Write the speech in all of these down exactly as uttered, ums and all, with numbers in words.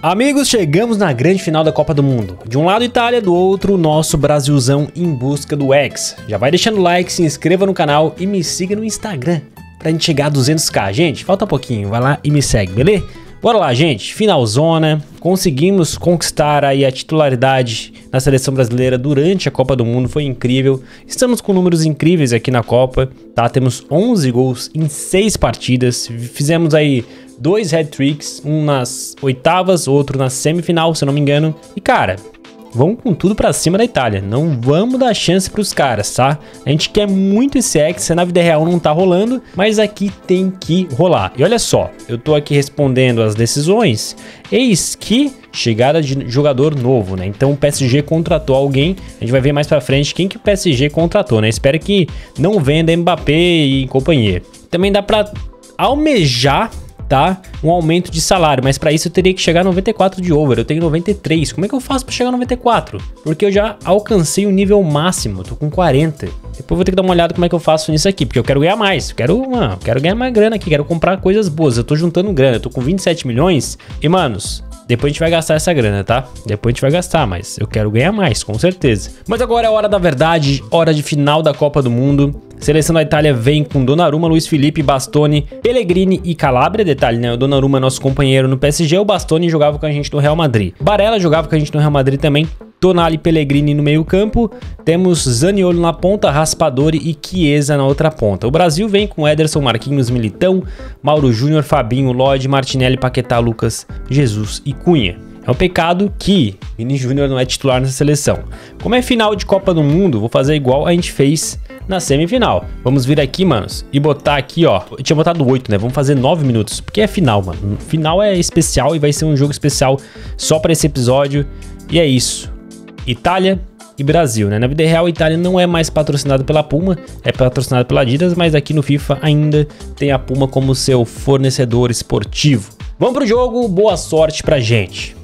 Amigos, chegamos na grande final da Copa do Mundo. De um lado Itália, do outro nosso Brasilzão em busca do Hexa. Já vai deixando o like, se inscreva no canal e me siga no Instagram pra gente chegar a duzentos k. Gente, falta um pouquinho, vai lá e me segue, beleza? Bora lá, gente, finalzona. Conseguimos conquistar aí a titularidade na seleção brasileira durante a Copa do Mundo, foi incrível. Estamos com números incríveis aqui na Copa, tá? Temos onze gols em seis partidas, fizemos aí dois hat-tricks, um nas oitavas, outro na semifinal, se eu não me engano. E cara, vamos com tudo pra cima da Itália, não vamos dar chance pros caras, tá? A gente quer muito esse Hexa, na vida real não tá rolando, mas aqui tem que rolar. E olha só, eu tô aqui respondendo as decisões, eis que chegada de jogador novo, né? Então o P S G contratou alguém, a gente vai ver mais pra frente quem que o P S G contratou, né? Espero que não venda Mbappé e companhia. Também dá pra almejar, tá, um aumento de salário, mas para isso eu teria que chegar a noventa e quatro de over, eu tenho noventa e três, como é que eu faço para chegar a noventa e quatro? Porque eu já alcancei o nível máximo, eu tô com quarenta, depois vou ter que dar uma olhada como é que eu faço nisso aqui, porque eu quero ganhar mais, eu quero, mano, quero ganhar mais grana aqui, quero comprar coisas boas, eu tô juntando grana, eu tô com vinte e sete milhões, e manos, depois a gente vai gastar essa grana, tá? Depois a gente vai gastar, mas eu quero ganhar mais, com certeza. Mas agora é hora da verdade, hora de final da Copa do Mundo. Seleção da Itália vem com Donnarumma, Luiz Felipe, Bastoni, Pellegrini e Calabria. Detalhe, né? O Donnarumma é nosso companheiro no P S G, o Bastoni jogava com a gente no Real Madrid. Barella jogava com a gente no Real Madrid também. Tonali e Pellegrini no meio campo. Temos Zaniolo na ponta, Raspadori e Chiesa na outra ponta. O Brasil vem com Ederson, Marquinhos, Militão, Mauro Júnior, Fabinho, Lodi, Martinelli, Paquetá, Lucas, Jesus e Cunha. É um pecado que Vini Júnior não é titular nessa seleção. Como é final de Copa do Mundo, vou fazer igual a gente fez na semifinal. Vamos vir aqui, manos, e botar aqui, ó. Eu tinha botado oito, né? Vamos fazer nove minutos, porque é final, mano. Final é especial e vai ser um jogo especial só para esse episódio. E é isso. Itália e Brasil, né? Na vida real, a Itália não é mais patrocinada pela Puma, é patrocinada pela Adidas, mas aqui no FIFA ainda tem a Puma como seu fornecedor esportivo. Vamos pro jogo, boa sorte pra gente.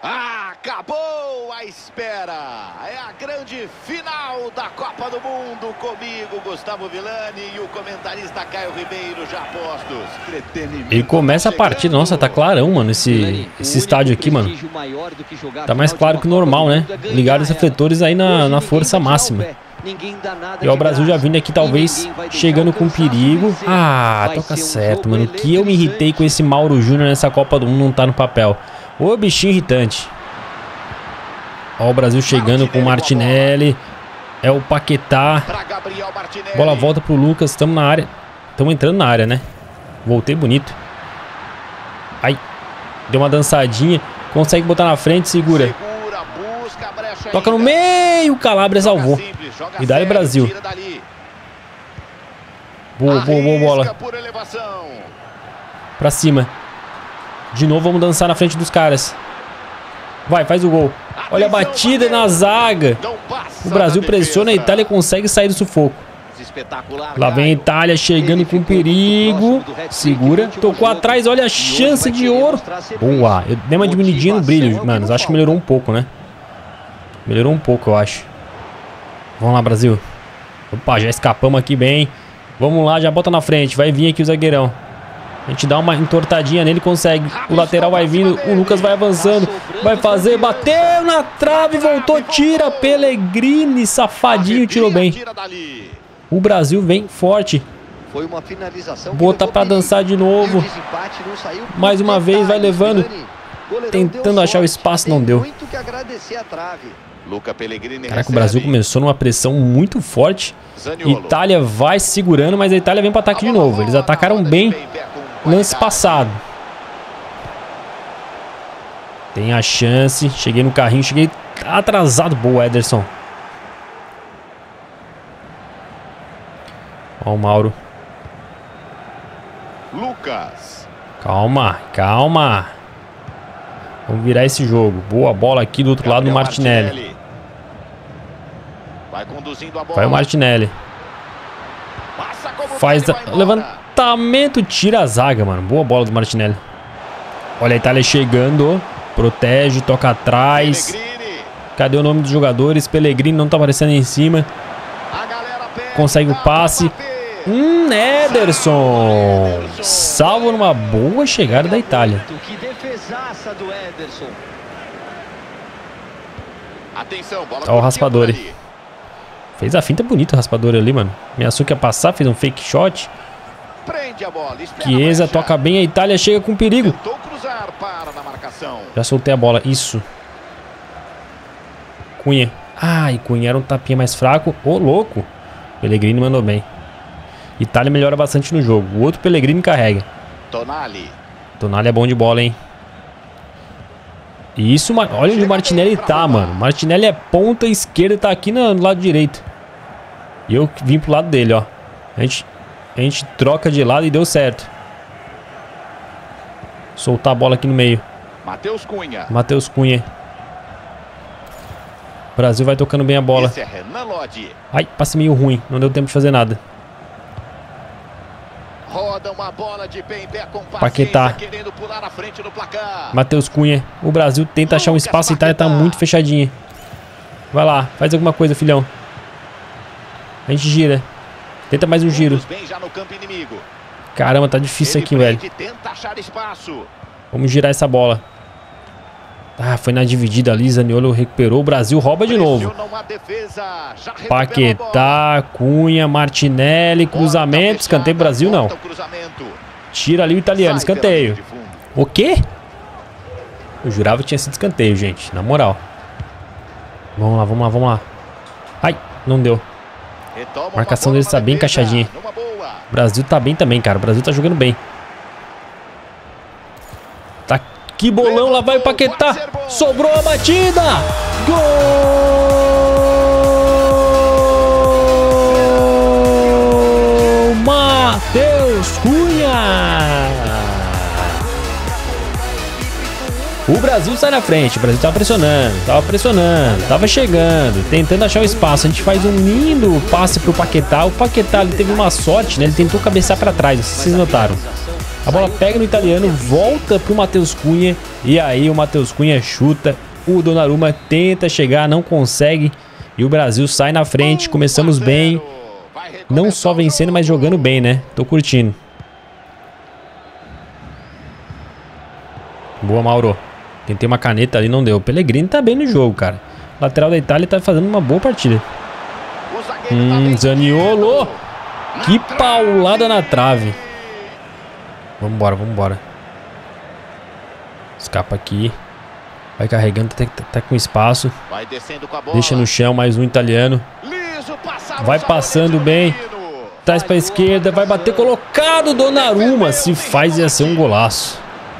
Acabou a espera, é a grande final da Copa do Mundo, comigo, Gustavo Villani, e o comentarista Caio Ribeiro, já postos. Ele começa a partida, nossa, tá clarão, mano, esse, esse estádio aqui, mano. Tá mais claro que o normal, né? Ligaram os refletores aí na, na força máxima. E ó, o Brasil já vindo aqui, talvez, chegando com perigo. Ah, toca certo, mano. O que eu me irritei com esse Mauro Júnior nessa Copa do Mundo não tá no papel. Ô, bichinho irritante. Ó, o Brasil chegando com o Martinelli. É o Paquetá. Bola volta pro Lucas. Estamos na área. Estamos entrando na área, né? Voltei bonito. Ai. Deu uma dançadinha. Consegue botar na frente. Segura. Toca no meio. Calabria salvou. E dá-lhe Brasil. Boa, boa, boa bola. Pra cima. De novo vamos dançar na frente dos caras. Vai, faz o gol. Olha a batida na zaga. O Brasil pressiona, a Itália consegue sair do sufoco. Lá vem a Itália chegando com perigo. Segura. Tocou atrás, olha a chance de ouro. Boa. Eu dei uma diminuidinha no brilho, mano. Acho que melhorou um pouco, né? Melhorou um pouco, eu acho. Vamos lá, Brasil. Opa, já escapamos aqui bem. Vamos lá, já bota na frente. Vai vir aqui o zagueirão. A gente dá uma entortadinha nele, consegue. O lateral vai vindo, o Lucas vai avançando. Vai fazer, bateu na trave, voltou, tira. Pellegrini, safadinho, tirou bem. O Brasil vem forte. Botar pra dançar de novo. Mais uma vez, vai levando. Tentando achar o espaço, não deu. Caraca, o Brasil começou numa pressão muito forte. Itália vai segurando, mas a Itália vem para ataque de novo. Eles atacaram bem lance passado. Tem a chance. Cheguei no carrinho, cheguei atrasado. Boa, Ederson. Ó o Mauro. Lucas. Calma, calma. Vamos virar esse jogo. Boa bola aqui do outro lado do Martinelli. Vai conduzindo a bola. Vai o Martinelli. Faz o levantamento, tira a zaga, mano. Boa bola do Martinelli. Olha a Itália chegando. Protege, toca atrás. Cadê o nome dos jogadores? Pellegrini não tá aparecendo em cima. Consegue o passe. Hum, Ederson. Salvo numa boa chegada da Itália. Que defesaça do Ederson. Atenção, bola. Olha o Raspadori. Fez a finta bonita o Raspadori ali, mano. Ameaçou que ia passar, fez um fake shot. Prende a bola. Chiesa toca bem, a Itália chega com perigo. Tentou cruzar, para na marcação. Já soltei a bola, isso. Cunha. Ai, Cunha era um tapinha mais fraco. Ô, louco. Pellegrini mandou bem. Itália melhora bastante no jogo. O outro Pellegrini carrega. Tonali. Tonali é bom de bola, hein? Isso, olha onde o Martinelli tá, mano. Martinelli é ponta esquerda, tá aqui no lado direito. E eu vim pro lado dele, ó. A gente, a gente troca de lado e deu certo. Soltar a bola aqui no meio. Matheus Cunha. Matheus Cunha. O Brasil vai tocando bem a bola. Esse é Renan Lodi. Ai, passe meio ruim. Não deu tempo de fazer nada. Roda uma bola de pé em pé com Paquetá. querendo pular à frente no placar. Matheus Cunha. O Brasil tenta achar um espaço. A Itália tá muito fechadinha. Vai lá, faz alguma coisa, filhão. A gente gira. Tenta mais um giro. Caramba, tá difícil aqui, velho. Vamos girar essa bola. Ah, foi na dividida ali. Zaniolo recuperou. O Brasil rouba de novo. Paquetá, Cunha, Martinelli, cruzamento. Escanteio Brasil, não. Tira ali o italiano, escanteio. O quê? Eu jurava que tinha sido escanteio, gente. Na moral. Vamos lá, vamos lá, vamos lá. Ai, não deu. A marcação deles tá bem encaixadinha. O Brasil tá bem também, cara. O Brasil tá jogando bem. Tá. Que bolão, lá vai o Paquetá. Sobrou a batida. Gol! Matheus Cunha! O Brasil sai na frente. O Brasil tava pressionando, tava pressionando, tava chegando, tentando achar o espaço. A gente faz um lindo passe pro Paquetá. O Paquetá, ele teve uma sorte, né? Ele tentou cabecear pra trás, não sei se vocês notaram. A bola pega no italiano, volta pro Matheus Cunha. E aí o Matheus Cunha chuta. O Donnarumma tenta chegar, não consegue. E o Brasil sai na frente. Começamos bem. Não só vencendo, mas jogando bem, né? Tô curtindo. Boa, Mauro. Tentei uma caneta ali, não deu. O Pellegrini tá bem no jogo, cara. O lateral da Itália tá fazendo uma boa partida. Hum, Zaniolo. Que paulada na trave. Vambora, vambora. Escapa aqui. Vai carregando, tá, tá, tá com espaço. Deixa no chão, mais um italiano. Vai passando bem. Traz pra esquerda, vai bater colocado. Donnarumma, se faz ia ser um golaço.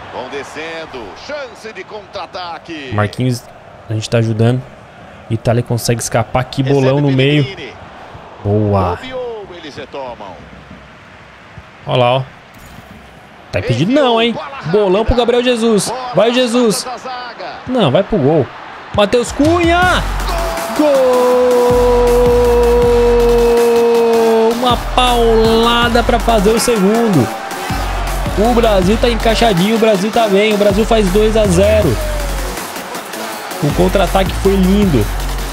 Marquinhos, a gente tá ajudando. Itália consegue escapar. Que bolão no meio. Boa. Olha lá, ó. Tá impedido não, hein? Bolão pro Gabriel Jesus. Vai, Jesus. Não, vai pro gol. Matheus Cunha. Gol! Uma paulada pra fazer o segundo. O Brasil tá encaixadinho. O Brasil tá bem. O Brasil faz dois a zero. O contra-ataque foi lindo.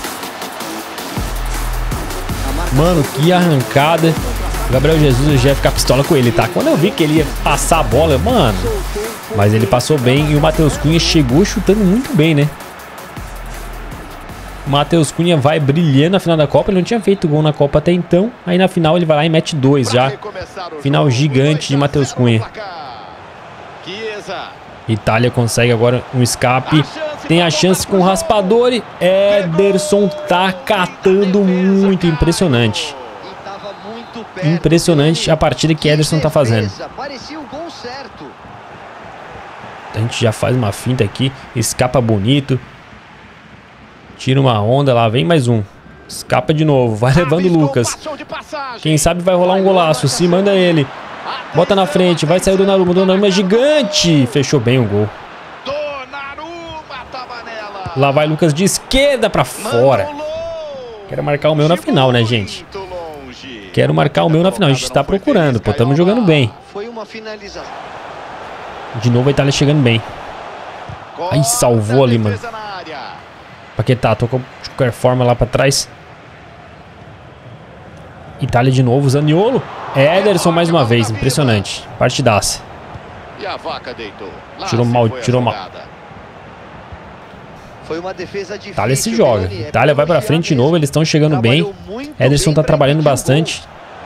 Mano, que arrancada. O Gabriel Jesus, eu já ia ficar pistola com ele, tá? Quando eu vi que ele ia passar a bola, mano... Mas ele passou bem e o Matheus Cunha chegou chutando muito bem, né? O Matheus Cunha vai brilhando na final da Copa. Ele não tinha feito gol na Copa até então. Aí na final ele vai lá e mete dois já. Final gigante de Matheus Cunha. Itália consegue agora um escape. Tem a chance com o Raspadori. Ederson tá catando muito, impressionante. Impressionante a partida que Ederson tá fazendo. A gente já faz uma finta aqui. Escapa bonito. Tira uma onda, lá vem mais um. Escapa de novo, vai levando o Lucas. Quem sabe vai rolar um golaço. Se manda ele. Bota na frente, vai sair o Donnarumma. O Donnarumma é gigante. Fechou bem o gol. Lá vai Lucas de esquerda pra fora. Quero marcar o meu na final, né, gente? Quero marcar o meu na final. A gente tá procurando, pô. Estamos jogando bem. De novo a Itália chegando bem. Aí salvou ali, mano. Paquetá, tocou de qualquer forma lá pra trás. Itália de novo, Zaniolo. Ederson mais uma vez, impressionante. Partidaça. E a vaca deitou. Lá Tirou se mal, foi a tirou mal. jogada. Foi uma defesa difícil. Itália se joga. Itália vai pra frente de novo, eles estão chegando bem. Ederson tá trabalhando bastante.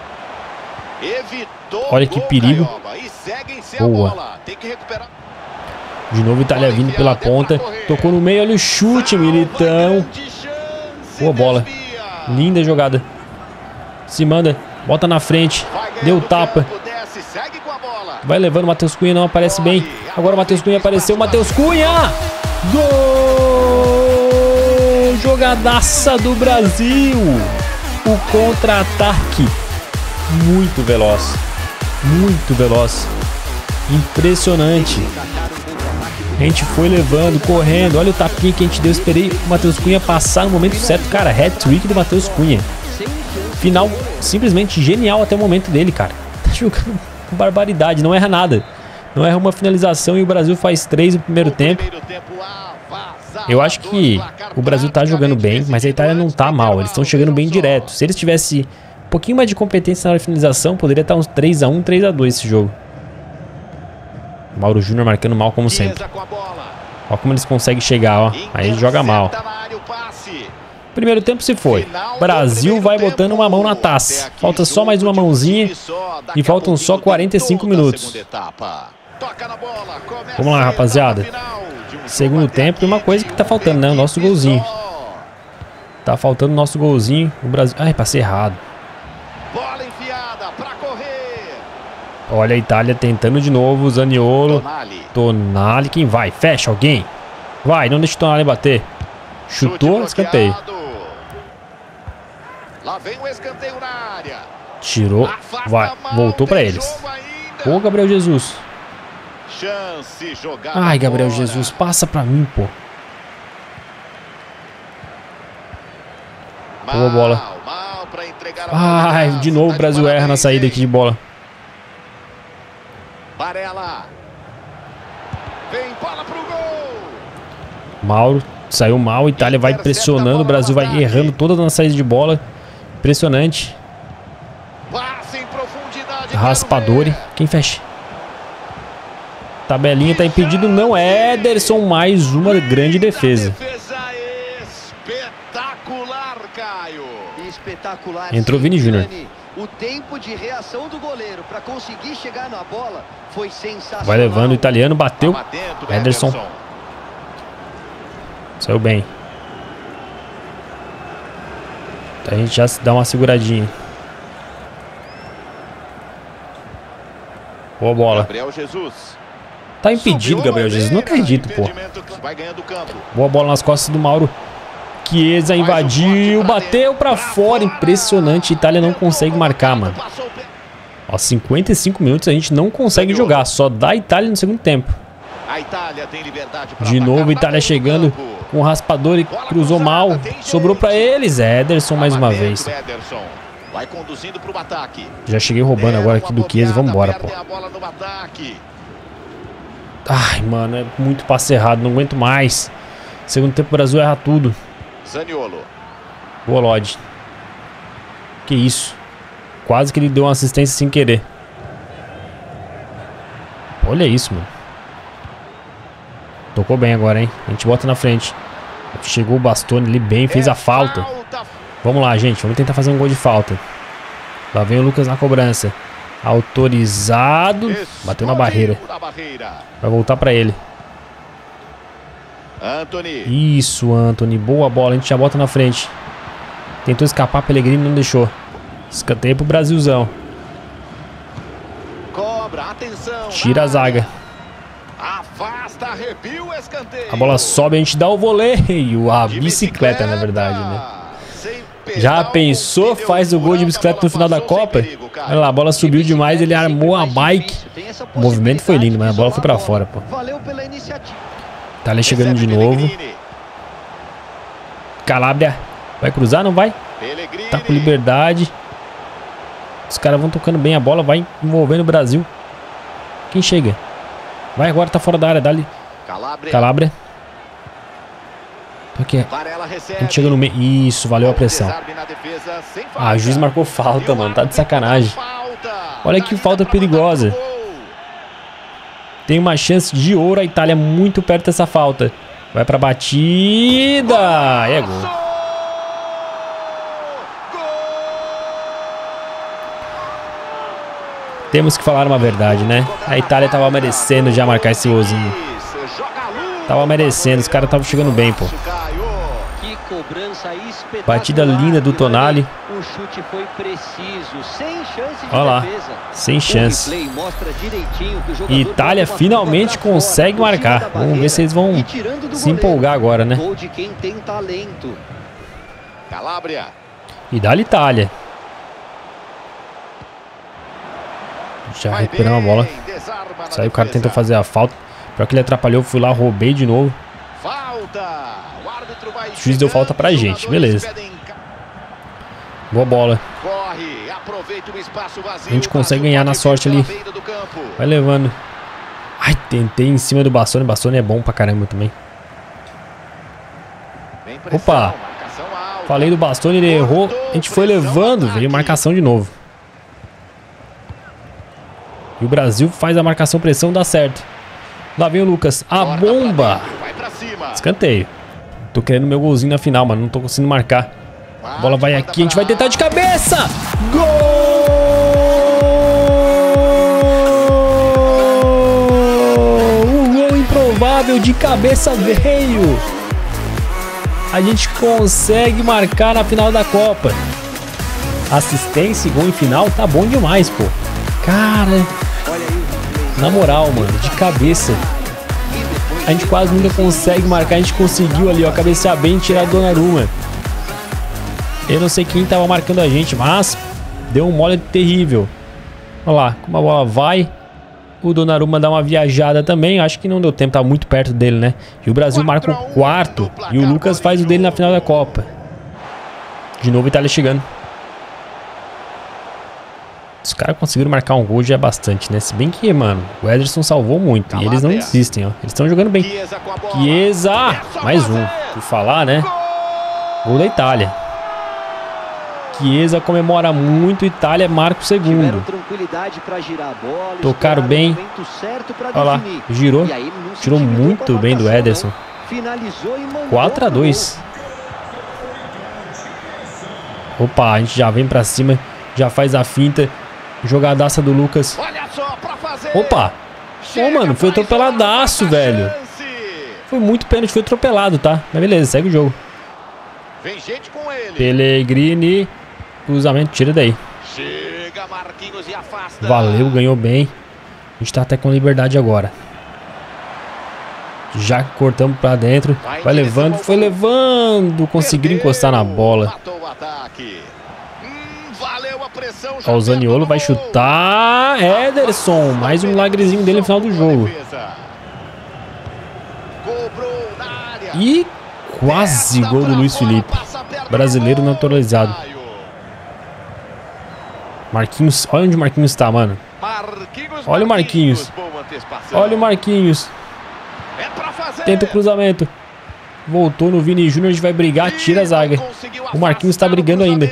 Evitou Olha que gol, perigo. Caioba, e segue em ser a Boa. bola. Tem que recuperar. De novo Itália vindo pela ponta. Tocou no meio, olha o chute, Militão. Grande chance, Boa bola. desvia. Linda jogada. Se manda, bota na frente. Vai ganhando Deu tapa. tempo, desce, segue com a bola. Vai levando o Matheus Cunha, não aparece bem. Agora o Matheus Cunha apareceu. Matheus Cunha! Gol! Jogadaça do Brasil! O contra-ataque. Muito veloz. Muito veloz. Impressionante. A gente foi levando, correndo. Olha o tapinha que a gente deu. Esperei o Matheus Cunha passar no momento certo. Cara, hat-trick do Matheus Cunha. Final simplesmente genial até o momento dele, cara. Tá jogando com barbaridade, não erra nada. Não erra uma finalização e o Brasil faz três no primeiro tempo. Eu acho que o Brasil tá jogando bem, mas a Itália não tá mal. Eles estão chegando bem direto. Se eles tivessem um pouquinho mais de competência na hora de finalização, poderia estar uns três a um, três a dois esse jogo. Mauro Júnior marcando mal como sempre. Olha como eles conseguem chegar, ó. Aí ele joga mal. Primeiro tempo se foi. Brasil vai botando uma mão na taça. Falta só mais uma mãozinha e faltam só quarenta e cinco minutos. Vamos lá, rapaziada. Segundo tempo, uma coisa que tá faltando, né? O nosso golzinho. Tá faltando o nosso golzinho. O Brasil... Ai, passei errado. Olha a Itália tentando de novo. Zaniolo. Tonali. Quem vai? Fecha alguém. Vai, não deixa o Tonali bater. Chutou, escanteio. Lá vem o escanteio na área. Tirou, vai, voltou pra eles. Ô, Gabriel Jesus. Chance, jogada. Ai, Gabriel Jesus, passa pra mim, pô. Boa bola. Ai, de novo o Brasil erra na saída aqui de bola. Varela. Vem bola pro gol. Mauro saiu mal, Itália vai pressionando, o Brasil vai errando toda na saída de bola. Impressionante. Raspadori. Quem fecha? Tabelinha tá impedido. Não é Ederson. Mais uma grande defesa. Espetacular, Caio. Espetacular. Entrou Vini Júnior. O tempo de reação do goleiro para conseguir chegar na bola foi sensacional. Vai levando o italiano, bateu. Ederson. Saiu bem. A gente já dá uma seguradinha. Boa bola. Gabriel Jesus. Tá impedido, Gabriel Jesus. Não acredito, pô. Boa bola nas costas do Mauro. Chiesa invadiu. Bateu pra fora. Impressionante. A Itália não consegue marcar, mano. Ó, cinquenta e cinco minutos a gente não consegue jogar. Só dá a Itália no segundo tempo. De novo a Itália chegando com o raspador e cruzou mal. Sobrou pra eles. Ederson mais uma vez. Já cheguei roubando agora aqui do Chiesa. Vamos embora, pô. Ai, mano, é muito passe errado. Não aguento mais. Segundo tempo o Brasil erra tudo. Boa, Lodge. Que isso. Quase que ele deu uma assistência sem querer. Olha isso, mano. Tocou bem agora, hein? A gente bota na frente. Chegou o Bastoni ali bem, fez a falta. Vamos lá, gente. Vamos tentar fazer um gol de falta. Lá vem o Lucas na cobrança. Autorizado. Bateu na barreira. Vai voltar pra ele. Isso, Antony. Boa bola. A gente já bota na frente. Tentou escapar, Pellegrini não deixou. Escanteio pro Brasilzão. Tira a zaga. Afasta, arrepia o escanteio. A bola sobe, a gente dá o voleio. A bicicleta, na verdade, né? Já pensou? Faz o gol de bicicleta no final da Copa? Olha lá, a bola subiu demais, ele armou a bike. O movimento foi lindo, mas a bola foi pra fora, pô. Tá ali chegando de novo. Calabria. Vai cruzar, não vai? Tá com liberdade. Os caras vão tocando bem a bola, vai envolvendo o Brasil. Quem chega? Vai agora, tá fora da área, dá-lhe. Calabria. Aqui. A gente chega no meio. Isso, valeu a pressão. Ah, o juiz marcou falta, mano. Tá de sacanagem. Olha que falta perigosa. Tem uma chance de ouro, a Itália muito perto dessa falta. Vai pra batida. É gol. Temos que falar uma verdade, né? A Itália tava merecendo já marcar esse golzinho. Tava merecendo, os caras estavam chegando bem, pô. Batida linda do Tonali. O chute foi preciso, sem chance de olha lá, defesa. sem chance. E Itália finalmente consegue marcar. Vamos ver se eles vão se empolgar agora, né? Gol de quem tem talento. Calabria. E dá-lhe Itália. Já recuperamos a bola. Saiu, o cara tentou fazer a falta. Pior que ele atrapalhou, fui lá, roubei de novo. O juiz deu falta pra gente, beleza. Boa bola. A gente consegue ganhar na sorte ali. Vai levando. Ai, tentei em cima do Bastoni. Bastoni é bom pra caramba também. Opa. Falei do Bastoni, ele errou. A gente foi levando, veio marcação de novo. E o Brasil faz a marcação pressão, dá certo. Lá vem o Lucas. A bomba. Escanteio. Tô querendo meu golzinho na final, mano. Não tô conseguindo marcar. A bola vai aqui. A gente vai tentar de cabeça. Gol! O gol improvável de cabeça veio. A gente consegue marcar na final da Copa. Assistência e gol em final tá bom demais, pô. Cara, na moral, mano, de cabeça. A gente quase nunca consegue marcar. A gente conseguiu ali, ó, cabecear bem e tirar a Donnarumma. Eu não sei quem tava marcando a gente, mas deu um mole terrível. Olha lá, como a bola vai. O Donnarumma dá uma viajada também. Acho que não deu tempo, tá muito perto dele, né? E o Brasil marca o quarto. E o Lucas faz o dele na final da Copa. De novo a Itália chegando. Os caras conseguiram marcar um gol já é bastante, né? Se bem que, mano, o Ederson salvou muito. E eles não desistem, ó. Eles estão jogando bem. Chiesa! Mais um. Por falar, né? Gol da Itália. Chiesa comemora muito. Itália marca o segundo. Tocaram bem. Olha lá. Girou. Tirou muito bem do Ederson. quatro a dois. Opa, a gente já vem pra cima. Já faz a finta. Jogadaça do Lucas. Opa! Ô, mano, foi atropeladaço, velho. Foi muito pênalti, foi atropelado, tá? Mas beleza, segue o jogo. Pellegrini. Cruzamento, tira daí. Valeu, ganhou bem. A gente tá até com liberdade agora. Já cortamos pra dentro. Vai levando, foi levando. Conseguiram encostar na bola. Ó, o Zaniolo vai chutar. Ederson, mais um milagrezinho dele no final do jogo. E quase gol do Luiz Felipe. Brasileiro naturalizado. Marquinhos, olha onde o Marquinhos está, mano. Olha o Marquinhos. Olha o Marquinhos. Tenta o cruzamento. Voltou no Vini Júnior, a gente vai brigar, tira a zaga. O Marquinhos está brigando ainda.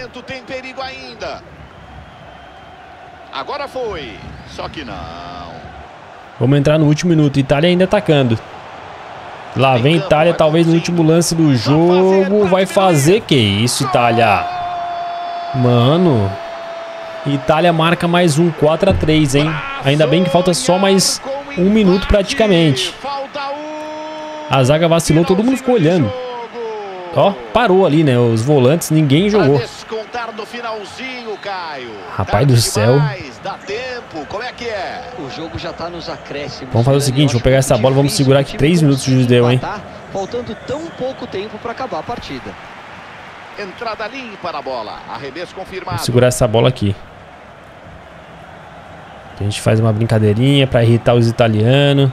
Agora foi, só que não. Vamos entrar no último minuto. Itália ainda atacando. Lá vem Itália, talvez no último lance do jogo. Vai fazer que isso, Itália? Mano. Itália marca mais um, quatro a três, hein? Ainda bem que falta só mais um minuto praticamente. A zaga vacilou, todo mundo ficou olhando. Ó, parou ali, né? Os volantes, ninguém jogou. Rapaz do céu. Vamos fazer o seguinte, vou pegar essa bola, vamos segurar aqui três minutos de deu, hein? Faltando tão pouco tempo para acabar a partida. Entrada limpa na bola, arremesso confirmado. Vou segurar essa bola aqui. A gente faz uma brincadeirinha para irritar os italianos.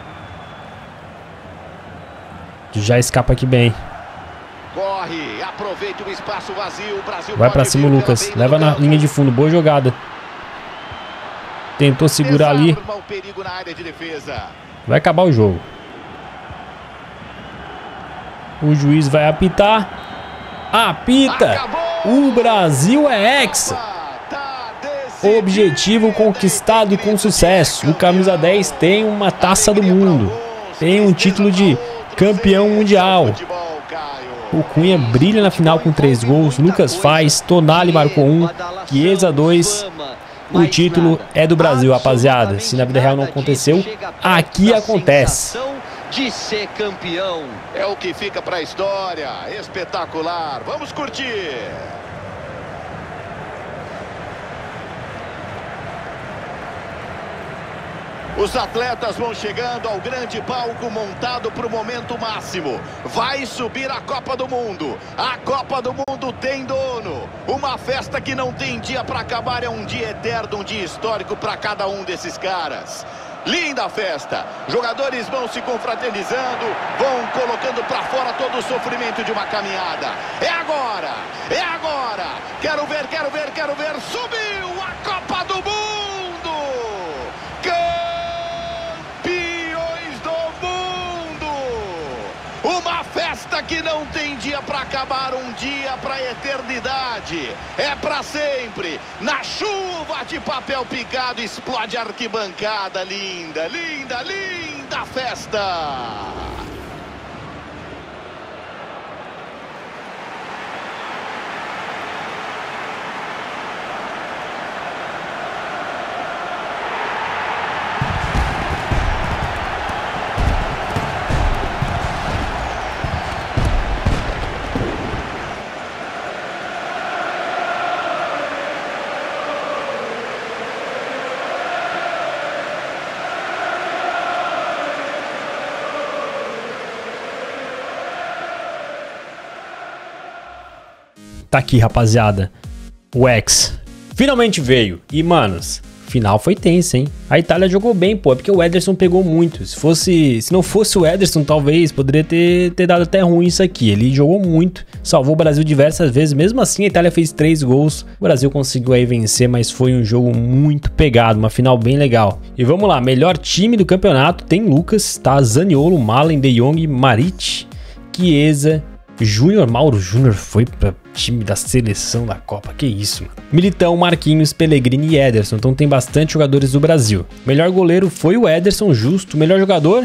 Já escapa aqui bem. Corre, aproveita o espaço vazio, o Brasil vai pra cima o Lucas, leva na linha de fundo, boa jogada. Tentou segurar ali. Vai acabar o jogo. O juiz vai apitar. Apita! O Brasil é hexa! objetivo conquistado com sucesso. O camisa dez tem uma taça do mundo, tem um título de campeão mundial. O Cunha brilha na final com três gols, Lucas faz, Tonali marcou um, Chiesa dois. O título é do Brasil, rapaziada. Se na vida real não aconteceu, aqui acontece. De ser campeão. É o que fica para a história. Espetacular. Vamos curtir. Os atletas vão chegando ao grande palco montado para o momento máximo. Vai subir a Copa do Mundo. A Copa do Mundo tem dono. Uma festa que não tem dia para acabar. É um dia eterno, um dia histórico para cada um desses caras. Linda festa. Jogadores vão se confraternizando, vão colocando para fora todo o sofrimento de uma caminhada. É agora, é agora. Quero ver, quero ver, quero ver. Subiu a Copa do Mundo. Uma festa que não tem dia para acabar, um dia para a eternidade. É para sempre. Na chuva de papel picado explode a arquibancada. Linda, linda, linda festa. Tá aqui, rapaziada. O Hexa finalmente veio. E, manos, final foi tenso, hein? A Itália jogou bem, pô. É porque o Ederson pegou muito. Se fosse, se não fosse o Ederson, talvez poderia ter, ter dado até ruim isso aqui. Ele jogou muito, salvou o Brasil diversas vezes. Mesmo assim, a Itália fez três gols. O Brasil conseguiu aí vencer, mas foi um jogo muito pegado. Uma final bem legal. E vamos lá. Melhor time do campeonato tem Lucas, tá? Zaniolo, Malen, De Jong, Marit, Chiesa, Júnior. Mauro Júnior foi pra time da seleção da Copa, que isso, mano. Militão, Marquinhos, Pellegrini e Ederson, então tem bastante jogadores do Brasil. Melhor goleiro foi o Ederson, justo. Melhor jogador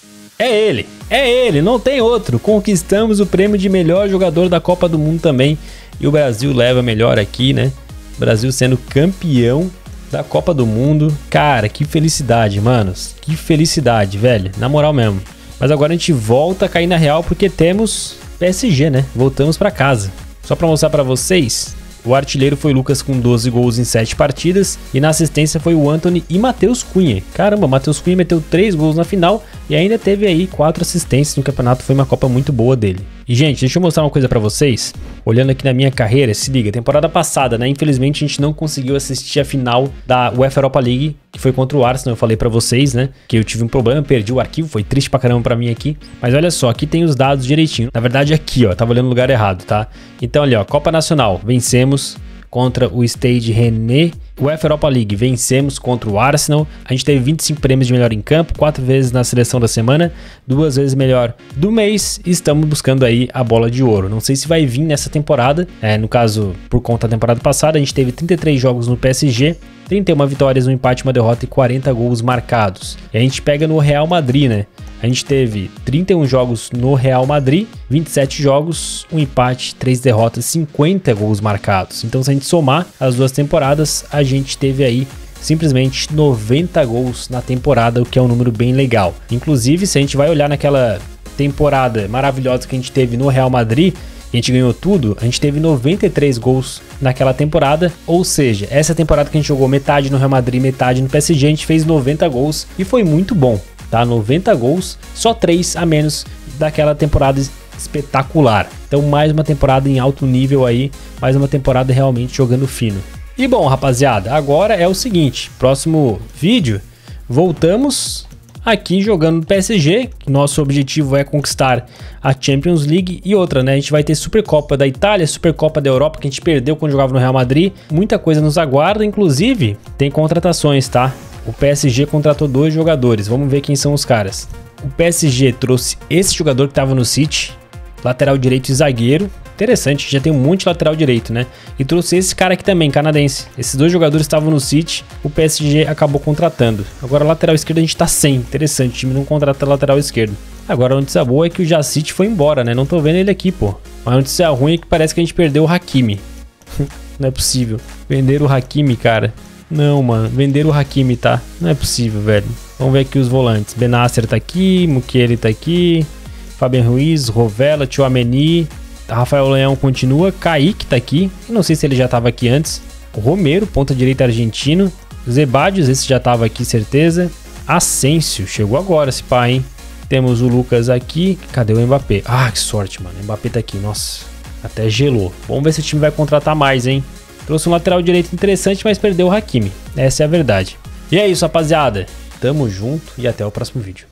é ele, é ele, não tem outro. Conquistamos o prêmio de melhor jogador da Copa do Mundo também, e o Brasil leva melhor aqui, né? Brasil sendo campeão da Copa do Mundo. Cara, que felicidade, manos, que felicidade, velho, na moral mesmo. Mas agora a gente volta a cair na real porque temos P S G, né? Voltamos pra casa. Só para mostrar para vocês, o artilheiro foi Lucas com doze gols em sete partidas e na assistência foi o Antony e Matheus Cunha. Caramba, Matheus Cunha meteu três gols na final e ainda teve aí quatro assistências no campeonato, foi uma Copa muito boa dele. E gente, deixa eu mostrar uma coisa para vocês, olhando aqui na minha carreira, se liga, temporada passada, né, infelizmente a gente não conseguiu assistir a final da UEFA Europa League, que foi contra o Arsenal, eu falei para vocês, né, que eu tive um problema, perdi o arquivo, foi triste pra caramba pra mim aqui, mas olha só, aqui tem os dados direitinho, na verdade aqui, ó, tava olhando no lugar errado, tá? Então ali, ó, Copa Nacional, vencemos contra o Stade Rennais. UEFA Europa League, vencemos contra o Arsenal. A gente teve vinte e cinco prêmios de melhor em campo, quatro vezes na seleção da semana, duas vezes melhor do mês. E estamos buscando aí a bola de ouro. Não sei se vai vir nessa temporada, é, no caso, por conta da temporada passada, a gente teve trinta e três jogos no P S G, trinta e uma vitórias, um empate, uma derrota e quarenta gols marcados. E a gente pega no Real Madrid, né? A gente teve trinta e um jogos no Real Madrid, vinte e sete jogos, um empate, três derrotas, cinquenta gols marcados. Então, se a gente somar as duas temporadas, a gente teve aí simplesmente noventa gols na temporada, o que é um número bem legal. Inclusive, se a gente vai olhar naquela temporada maravilhosa que a gente teve no Real Madrid, a gente ganhou tudo, a gente teve noventa e três gols naquela temporada, ou seja, essa temporada que a gente jogou metade no Real Madrid, metade no P S G, a gente fez noventa gols e foi muito bom. Tá, noventa gols, só três a menos daquela temporada espetacular. Então mais uma temporada em alto nível aí, mais uma temporada realmente jogando fino. E bom, rapaziada, agora é o seguinte, próximo vídeo, voltamos aqui jogando no P S G, nosso objetivo é conquistar a Champions League e outra, né, a gente vai ter Supercopa da Itália, Supercopa da Europa, que a gente perdeu quando jogava no Real Madrid, muita coisa nos aguarda, inclusive tem contratações, tá? O P S G contratou dois jogadores, vamos ver quem são os caras. O P S G trouxe esse jogador que estava no City, lateral direito e zagueiro, Interessante, já tem um monte de lateral direito, né? E trouxe esse cara aqui também, canadense. Esses dois jogadores estavam no City, o P S G acabou contratando. Agora lateral esquerdo a gente tá sem. Interessante, o time não contrata lateral esquerdo. Agora a notícia boa é que o Jacit foi embora, né? Não tô vendo ele aqui, pô. Mas a notícia ruim é que parece que a gente perdeu o Hakimi. Não é possível. Venderam o Hakimi, cara. Não, mano. Venderam o Hakimi, tá? Não é possível, velho. Vamos ver aqui os volantes. Benasser tá aqui, Mukiele tá aqui, Fabian Ruiz, Rovella, Tchouaméni, Rafael Leão continua, Kaique tá aqui, eu não sei se ele já tava aqui antes, o Romero, ponta direita argentino, Zebadios, esse já tava aqui, certeza, Asensio, chegou agora esse pá, hein? Temos o Lucas aqui, cadê o Mbappé? Ah, que sorte, mano, o Mbappé tá aqui, nossa, até gelou. Vamos ver se o time vai contratar mais, hein? Trouxe um lateral direito interessante, mas perdeu o Hakimi, essa é a verdade. E é isso, rapaziada, tamo junto e até o próximo vídeo.